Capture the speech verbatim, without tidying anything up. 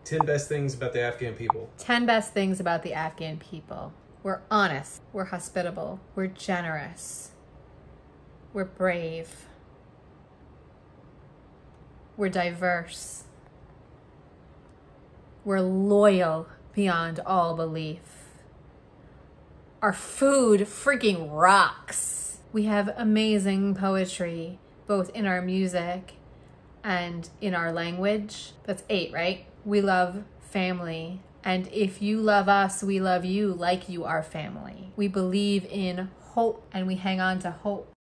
ten best things about the Afghan people. ten best things about the Afghan people. We're honest. We're hospitable. We're generous. We're brave. We're diverse. We're loyal beyond all belief. Our food freaking rocks. We have amazing poetry, both in our music and in our language. That's eight, right? We love family. And if you love us, we love you like you are family. We believe in hope and we hang on to hope.